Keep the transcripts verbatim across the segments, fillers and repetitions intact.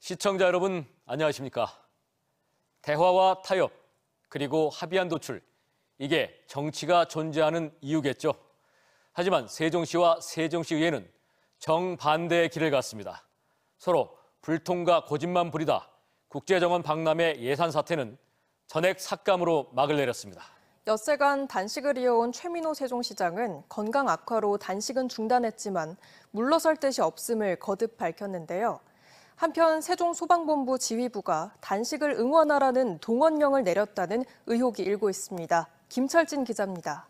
시청자 여러분, 안녕하십니까? 대화와 타협, 그리고 합의안 도출, 이게 정치가 존재하는 이유겠죠. 하지만 세종시와 세종시의회는 정반대의 길을 갔습니다. 서로 불통과 고집만 부리다 국제정원 박람회 예산 사태는 전액 삭감으로 막을 내렸습니다. 엿새간 단식을 이어온 최민호 세종시장은 건강 악화로 단식은 중단했지만 물러설 뜻이 없음을 거듭 밝혔는데요. 한편 세종소방본부 지휘부가 단식을 응원하라는 동원령을 내렸다는 의혹이 일고 있습니다. 김철진 기자입니다.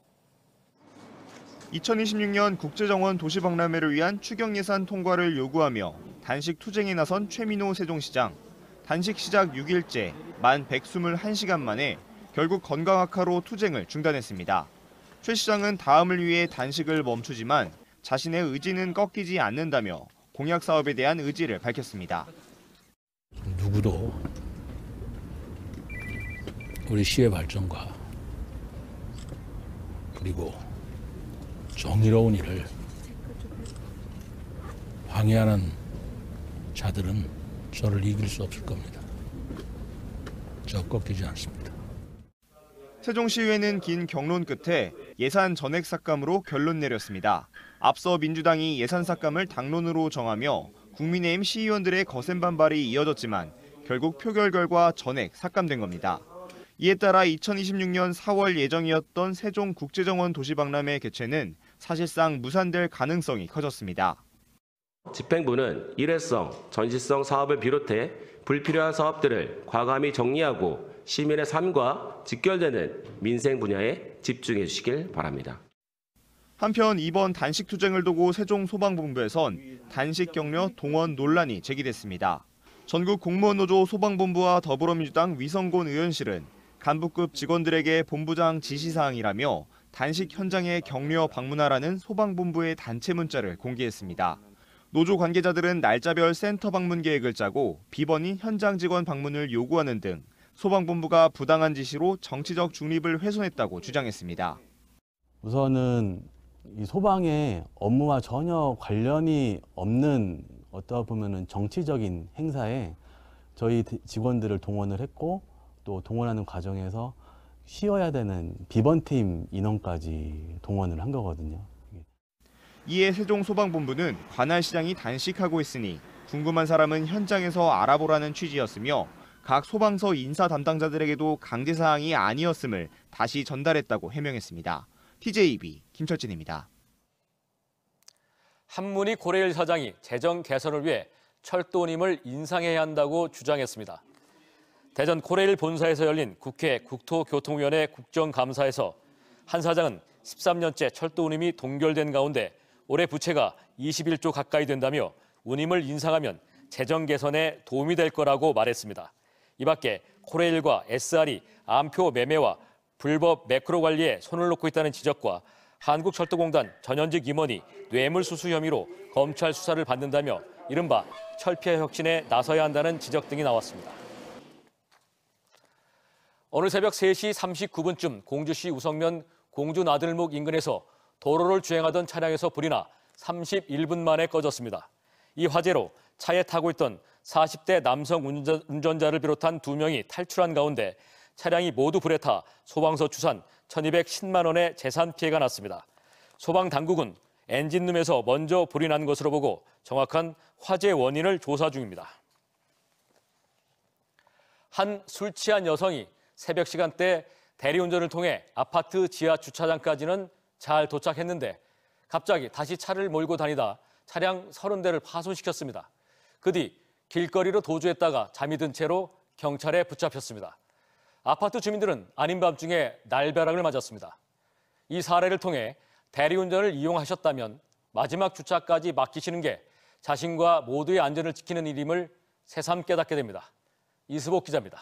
이천이십육 년 국제정원 도시박람회를 위한 추경 예산 통과를 요구하며 단식 투쟁에 나선 최민호 세종시장. 단식 시작 육 일째 만 백이십일 시간 만에 결국 건강 악화로 투쟁을 중단했습니다. 최 시장은 다음을 위해 단식을 멈추지만 자신의 의지는 꺾이지 않는다며 공약 사업에 대한 의지를 밝혔습니다. 누구도 우리 시의 발전과 그리고 정의로운 일을 방해하는 자들은 저를 이길 수 없을 겁니다. 저 꺾이지 않습니다. 세종시의회는 긴 경론 끝에 예산 전액 삭감으로 결론 내렸습니다. 앞서 민주당이 예산 삭감을 당론으로 정하며 국민의힘 시의원들의 거센 반발이 이어졌지만 결국 표결 결과 전액 삭감된 겁니다. 이에 따라 이천이십육 년 사월 예정이었던 세종국제정원 도시박람회 개최는 사실상 무산될 가능성이 커졌습니다. 집행부는 일회성, 전시성 사업을 비롯해 불필요한 사업들을 과감히 정리하고 시민의 삶과 직결되는 민생 분야에 집중해 주시길 바랍니다. 한편 이번 단식 투쟁을 두고 세종소방본부에선 단식 격려 동원 논란이 제기됐습니다. 전국 공무원 노조 소방본부와 더불어민주당 위성곤 의원실은 간부급 직원들에게 본부장 지시사항이라며 단식 현장에 격려 방문하라는 소방본부의 단체 문자를 공개했습니다. 노조 관계자들은 날짜별 센터 방문 계획을 짜고 비번인 현장 직원 방문을 요구하는 등 소방본부가 부당한 지시로 정치적 중립을 훼손했다고 주장했습니다. 우선은 이 소방의 업무와 전혀 관련이 없는 어떠 보면은 정치적인 행사에 저희 직원들을 동원을 했고 또 동원하는 과정에서 쉬어야 되는 비번팀 인원까지 동원을 한 거거든요. 이에 세종소방본부는 관할 시장이 단식하고 있으니 궁금한 사람은 현장에서 알아보라는 취지였으며 각 소방서 인사 담당자들에게도 강제사항이 아니었음을 다시 전달했다고 해명했습니다. 티제이비 김철진입니다. 한문희 고레일 사장이 재정 개선을 위해 철도님을 인상해야 한다고 주장했습니다. 대전 고레일 본사에서 열린 국회 국토교통위원회 국정감사에서 한 사장은 십삼 년째 철도운임이 동결된 가운데 올해 부채가 이십일조 가까이 된다며 운임을 인상하면 재정 개선에 도움이 될 거라고 말했습니다. 이 밖에 코레일과 에스알이 암표 매매와 불법 매크로 관리에 손을 놓고 있다는 지적과 한국철도공단 전현직 임원이 뇌물수수 혐의로 검찰 수사를 받는다며 이른바 철폐 혁신에 나서야 한다는 지적 등이 나왔습니다. 오늘 새벽 세 시 삼십구 분쯤 공주시 우성면 공주나들목 인근에서 도로를 주행하던 차량에서 불이 나 삼십일 분 만에 꺼졌습니다. 이 화재로 차에 타고 있던 사십 대 남성 운전자를 비롯한 두 명이 탈출한 가운데 차량이 모두 불에 타 소방서 추산 천이백십만 원의 재산 피해가 났습니다. 소방당국은 엔진룸에서 먼저 불이 난 것으로 보고 정확한 화재 원인을 조사 중입니다. 한 술 취한 여성이 새벽 시간대 대리운전을 통해 아파트 지하 주차장까지는 잘 도착했는데 갑자기 다시 차를 몰고 다니다 차량 서른 대를 파손시켰습니다. 그 뒤 길거리로 도주했다가 잠이 든 채로 경찰에 붙잡혔습니다. 아파트 주민들은 아닌 밤중에 날벼락을 맞았습니다. 이 사례를 통해 대리운전을 이용하셨다면 마지막 주차까지 맡기시는 게 자신과 모두의 안전을 지키는 일임을 새삼 깨닫게 됩니다. 이수복 기자입니다.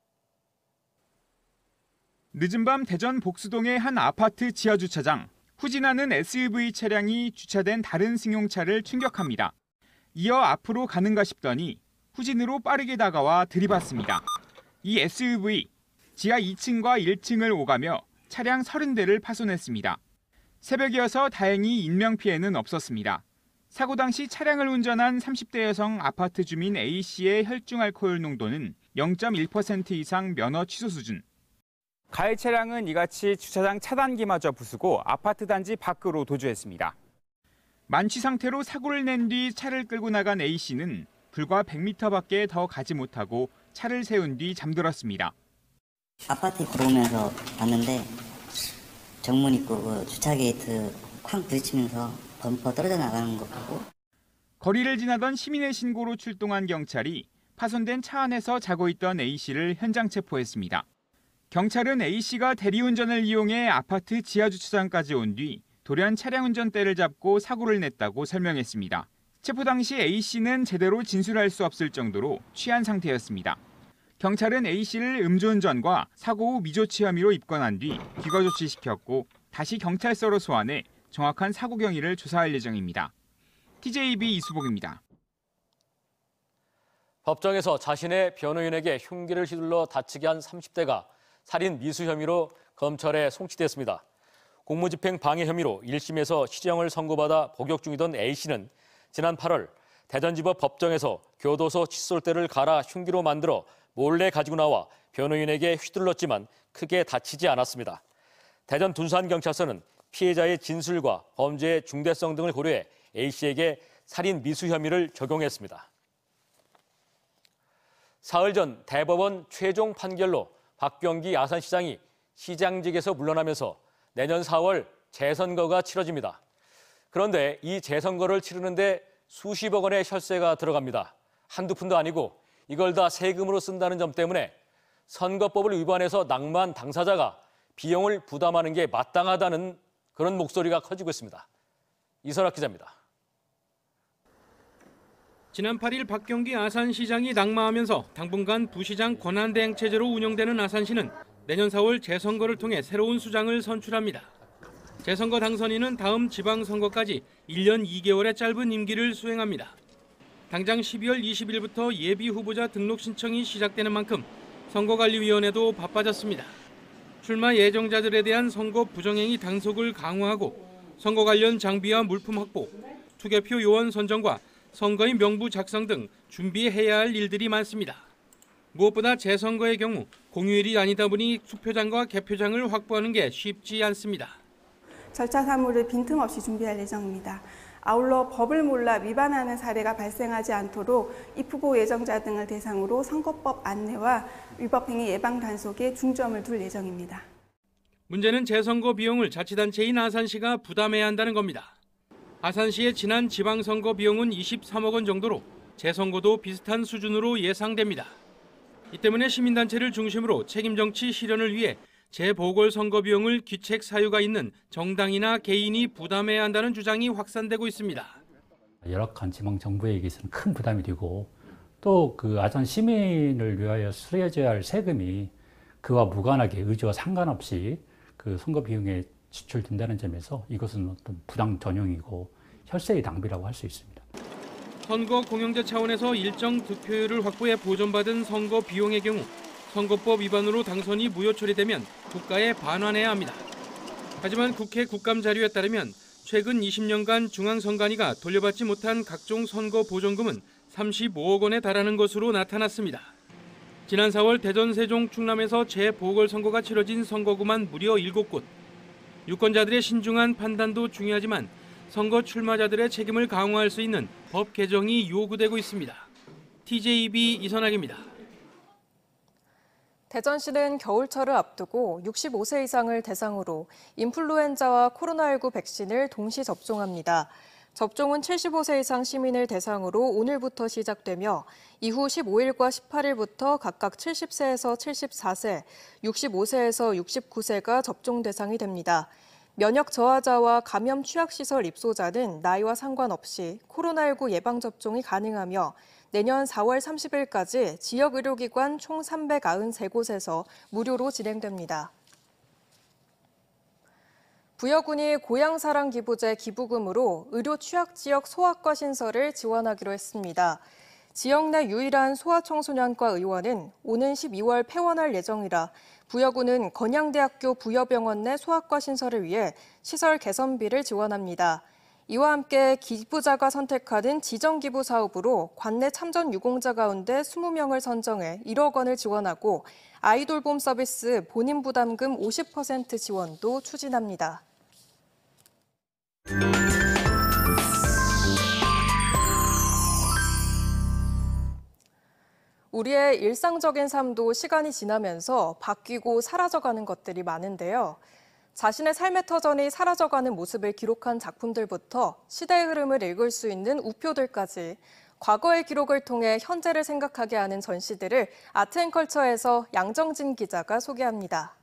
늦은 밤 대전 복수동의 한 아파트 지하주차장. 후진하는 에스유브이 차량이 주차된 다른 승용차를 충격합니다. 이어 앞으로 가는가 싶더니 후진으로 빠르게 다가와 들이받습니다. 이 에스유브이, 지하 이 층과 일 층을 오가며 차량 서른 대를 파손했습니다. 새벽이어서 다행히 인명피해는 없었습니다. 사고 당시 차량을 운전한 삼십 대 여성 아파트 주민 A씨의 혈중 알코올 농도는 영 점 일 퍼센트 이상 면허 취소 수준. 가해 차량은 이같이 주차장 차단기마저 부수고 아파트 단지 밖으로 도주했습니다. 만취 상태로 사고를 낸 뒤 차를 끌고 나간 A씨는 불과 백 미터밖에 더 가지 못하고 차를 세운 뒤 잠들었습니다. 아파트에 걸어오면서 봤는데 정문 입구 그 주차 게이트 쾅 부딪히면서 범퍼 떨어져 나가는 것 보고. 거리를 지나던 시민의 신고로 출동한 경찰이 파손된 차 안에서 자고 있던 A씨를 현장 체포했습니다. 경찰은 A씨가 대리운전을 이용해 아파트 지하주차장까지 온 뒤 돌연 차량 운전대를 잡고 사고를 냈다고 설명했습니다. 체포 당시 A씨는 제대로 진술할 수 없을 정도로 취한 상태였습니다. 경찰은 A씨를 음주운전과 사고 후 미조치 혐의로 입건한 뒤 귀가 조치시켰고 다시 경찰서로 소환해 정확한 사고 경위를 조사할 예정입니다. 티제이비 이수복입니다. 법정에서 자신의 변호인에게 흉기를 휘둘러 다치게 한 삼십 대가 살인 미수 혐의로 검찰에 송치됐습니다. 공무집행 방해 혐의로 일 심에서 실형을 선고받아 복역 중이던 A씨는 지난 팔월 대전지법 법정에서 교도소 칫솔대를 갈아 흉기로 만들어 몰래 가지고 나와 변호인에게 휘둘렀지만 크게 다치지 않았습니다. 대전 둔산경찰서는 피해자의 진술과 범죄의 중대성 등을 고려해 A씨에게 살인 미수 혐의를 적용했습니다. 사흘 전 대법원 최종 판결로 박병기 아산시장이 시장직에서 물러나면서 내년 사월 재선거가 치러집니다. 그런데 이 재선거를 치르는데 수십억 원의 혈세가 들어갑니다. 한두 푼도 아니고 이걸 다 세금으로 쓴다는 점 때문에 선거법을 위반해서 낙마한 당사자가 비용을 부담하는 게 마땅하다는 그런 목소리가 커지고 있습니다. 이선학 기자입니다. 지난 팔 일 박병기 아산시장이 낙마하면서 당분간 부시장 권한대행 체제로 운영되는 아산시는 내년 사월 재선거를 통해 새로운 수장을 선출합니다. 재선거 당선인은 다음 지방선거까지 일 년 이 개월의 짧은 임기를 수행합니다. 당장 십이월 이십일부터 예비 후보자 등록 신청이 시작되는 만큼 선거관리위원회도 바빠졌습니다. 출마 예정자들에 대한 선거 부정행위 단속을 강화하고 선거 관련 장비와 물품 확보, 투개표 요원 선정과 선거인 명부 작성 등 준비해야 할 일들이 많습니다. 무엇보다 재선거의 경우 공휴일이 아니다 보니 수표장과 개표장을 확보하는 게 쉽지 않습니다. 절차 사무를 빈틈없이 준비할 예정입니다. 아울러 법을 몰라 위반하는 사례가 발생하지 않도록 입후보 예정자 등을 대상으로 선거법 안내와 위법행위 예방 단속에 중점을 둘 예정입니다. 문제는 재선거 비용을 자치단체인 아산시가 부담해야 한다는 겁니다. 아산시의 지난 지방선거 비용은 이십삼억 원 정도로 재선거도 비슷한 수준으로 예상됩니다. 이 때문에 시민단체를 중심으로 책임정치 실현을 위해 재보궐선거 비용을 귀책 사유가 있는 정당이나 개인이 부담해야 한다는 주장이 확산되고 있습니다. 열악한 지방정부에게서는 큰 부담이 되고 또 그 아산 시민을 위하여 수여져야 할 세금이 그와 무관하게 의지와 상관없이 그 선거 비용에 지출된다는 점에서 이것은 어떤 부당 전용이고 혈세의 낭비라고 할 수 있습니다. 선거 공영제 차원에서 일정 득표율을 확보해 보존받은 선거 비용의 경우 선거법 위반으로 당선이 무효 처리되면 국가에 반환해야 합니다. 하지만 국회 국감 자료에 따르면 최근 이십 년간 중앙선관위가 돌려받지 못한 각종 선거 보존금은 삼십오억 원에 달하는 것으로 나타났습니다. 지난 사월 대전, 세종, 충남에서 재보궐선거가 치러진 선거구만 무려 일곱 곳. 유권자들의 신중한 판단도 중요하지만 선거 출마자들의 책임을 강화할 수 있는 법 개정이 요구되고 있습니다. 티제이비 이선학입니다. 대전시는 겨울철을 앞두고 육십오 세 이상을 대상으로 인플루엔자와 코로나십구 백신을 동시 접종합니다. 접종은 칠십오 세 이상 시민을 대상으로 오늘부터 시작되며 이후 십오 일과 십팔 일부터 각각 칠십 세에서 칠십사 세, 육십오 세에서 육십구 세가 접종 대상이 됩니다. 면역 저하자와 감염 취약시설 입소자는 나이와 상관없이 코로나십구 예방접종이 가능하며 내년 사월 삼십일까지 지역 의료기관 총 삼백구십삼 곳에서 무료로 진행됩니다. 부여군이 고향사랑기부제 기부금으로 의료 취약지역 소아과 신설을 지원하기로 했습니다. 지역 내 유일한 소아청소년과 의원은 오는 십이월 폐원할 예정이라 부여군은 건양대학교 부여병원 내 소아과 신설을 위해 시설 개선비를 지원합니다. 이와 함께 기부자가 선택하는 지정기부 사업으로 관내 참전 유공자 가운데 이십 명을 선정해 일억 원을 지원하고 아이돌봄 서비스 본인 부담금 오십 퍼센트 지원도 추진합니다. 우리의 일상적인 삶도 시간이 지나면서 바뀌고 사라져가는 것들이 많은데요. 자신의 삶의 터전이 사라져가는 모습을 기록한 작품들부터 시대의 흐름을 읽을 수 있는 우표들까지 과거의 기록을 통해 현재를 생각하게 하는 전시들을 아트앤컬처에서 양정진 기자가 소개합니다.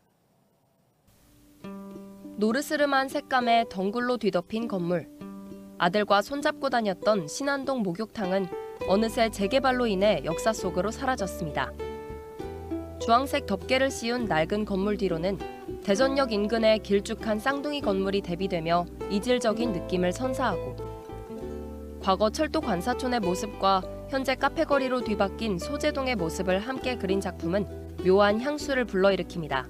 노르스름한 색감의 덩굴로 뒤덮인 건물. 아들과 손잡고 다녔던 신안동 목욕탕은 어느새 재개발로 인해 역사 속으로 사라졌습니다. 주황색 덮개를 씌운 낡은 건물 뒤로는 대전역 인근의 길쭉한 쌍둥이 건물이 대비되며 이질적인 느낌을 선사하고 과거 철도 관사촌의 모습과 현재 카페거리로 뒤바뀐 소재동의 모습을 함께 그린 작품은 묘한 향수를 불러일으킵니다.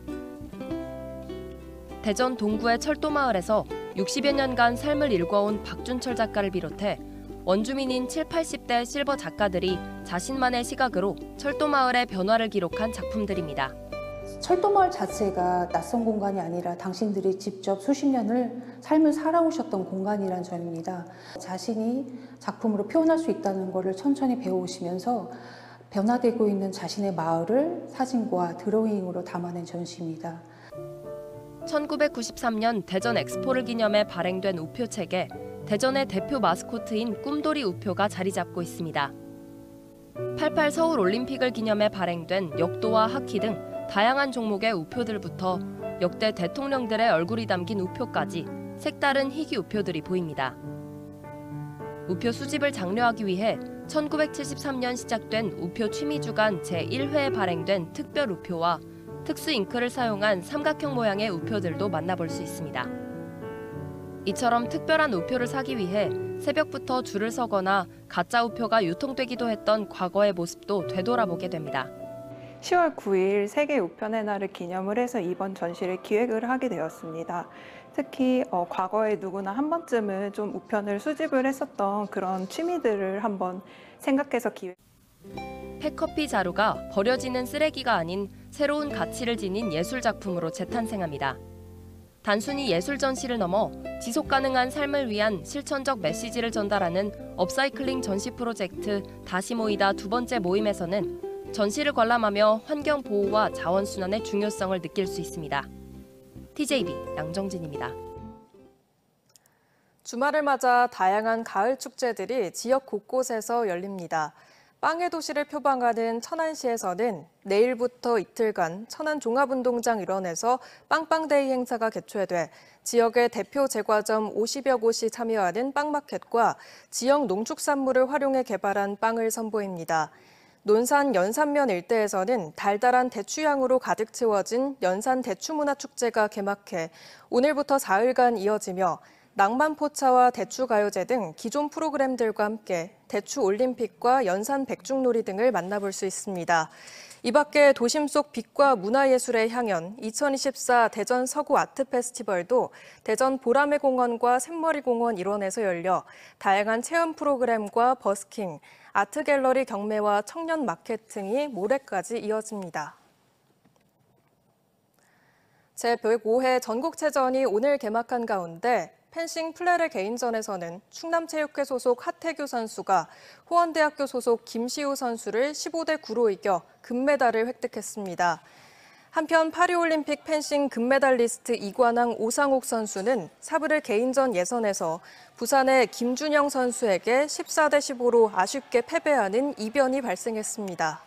대전 동구의 철도마을에서 육십여 년간 삶을 일궈온 박준철 작가를 비롯해 원주민인 칠, 팔십 대 실버 작가들이 자신만의 시각으로 철도마을의 변화를 기록한 작품들입니다. 철도마을 자체가 낯선 공간이 아니라 당신들이 직접 수십 년을 삶을 살아오셨던 공간이라는 점입니다. 자신이 작품으로 표현할 수 있다는 것을 천천히 배워오시면서 변화되고 있는 자신의 마을을 사진과 드로잉으로 담아낸 전시입니다. 천구백구십삼 년 대전 엑스포를 기념해 발행된 우표책에 대전의 대표 마스코트인 꿈돌이 우표가 자리 잡고 있습니다. 팔십팔 서울 올림픽을 기념해 발행된 역도와 하키 등 다양한 종목의 우표들부터 역대 대통령들의 얼굴이 담긴 우표까지 색다른 희귀 우표들이 보입니다. 우표 수집을 장려하기 위해 천구백칠십삼 년 시작된 우표 취미주간 제일 회에 발행된 특별 우표와 특수 잉크를 사용한 삼각형 모양의 우표들도 만나볼 수 있습니다. 이처럼 특별한 우표를 사기 위해 새벽부터 줄을 서거나 가짜 우표가 유통되기도 했던 과거의 모습도 되돌아보게 됩니다. 시월 구일 세계 우편의 날을 기념을 해서 이번 전시를 기획을 하게 되었습니다. 특히 어, 과거에 누구나 한 번쯤은 좀 우편을 수집을 했었던 그런 취미들을 한번 생각해서 기획. 폐커피 자루가 버려지는 쓰레기가 아닌 새로운 가치를 지닌 예술 작품으로 재탄생합니다. 단순히 예술 전시를 넘어 지속 가능한 삶을 위한 실천적 메시지를 전달하는 업사이클링 전시 프로젝트 다시 모이다 두 번째 모임에서는 전시를 관람하며 환경 보호와 자원 순환의 중요성을 느낄 수 있습니다. 티제이비 양정진입니다. 주말을 맞아 다양한 가을 축제들이 지역 곳곳에서 열립니다. 빵의 도시를 표방하는 천안시에서는 내일부터 이틀간 천안종합운동장 일원에서 빵빵데이 행사가 개최돼 지역의 대표 제과점 오십여 곳이 참여하는 빵마켓과 지역 농축산물을 활용해 개발한 빵을 선보입니다. 논산 연산면 일대에서는 달달한 대추향으로 가득 채워진 연산 대추문화축제가 개막해 오늘부터 사흘간 이어지며 낭만포차와 대추가요제 등 기존 프로그램들과 함께 대추올림픽과 연산 백중놀이 등을 만나볼 수 있습니다. 이 밖에 도심 속 빛과 문화예술의 향연 이천이십사 대전 서구 아트 페스티벌도 대전 보라매 공원과 샘머리 공원 일원에서 열려 다양한 체험 프로그램과 버스킹, 아트 갤러리 경매와 청년 마케팅이 모레까지 이어집니다. 제백오 회 전국체전이 오늘 개막한 가운데 펜싱 플레레 개인전에서는 충남체육회 소속 하태규 선수가 호원대학교 소속 김시우 선수를 십오 대 구로 이겨 금메달을 획득했습니다. 한편 파리올림픽 펜싱 금메달리스트 이관왕 오상욱 선수는 사브르 개인전 예선에서 부산의 김준영 선수에게 십사 대 십오로 아쉽게 패배하는 이변이 발생했습니다.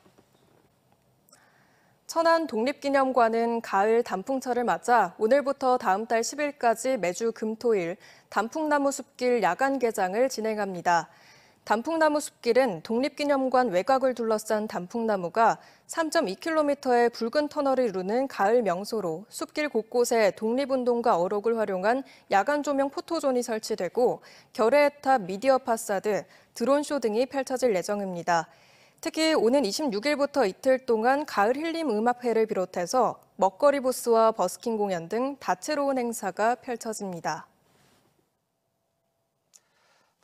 천안 독립기념관은 가을 단풍철을 맞아 오늘부터 다음 달 십 일까지 매주 금토일 단풍나무 숲길 야간 개장을 진행합니다. 단풍나무 숲길은 독립기념관 외곽을 둘러싼 단풍나무가 삼 점 이 킬로미터의 붉은 터널을 이루는 가을 명소로 숲길 곳곳에 독립운동가 어록을 활용한 야간 조명 포토존이 설치되고 결의탑 미디어 파사드, 드론쇼 등이 펼쳐질 예정입니다. 특히 오는 이십육 일부터 이틀 동안 가을 힐링 음악회를 비롯해서 먹거리 부스와 버스킹 공연 등 다채로운 행사가 펼쳐집니다.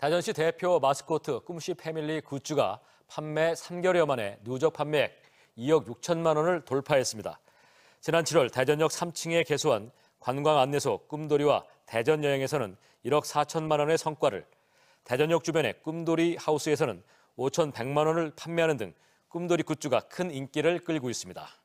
대전시 대표 마스코트 꿈씨 패밀리 굿즈가 판매 삼 개월여 만에 누적 판매액 이억 육천만 원을 돌파했습니다. 지난 칠월 대전역 삼 층에 개소한 관광 안내소 꿈돌이와 대전 여행에서는 일억 사천만 원의 성과를, 대전역 주변의 꿈돌이 하우스에서는 오천백만 원을 판매하는 등 꿈돌이 굿즈가 큰 인기를 끌고 있습니다.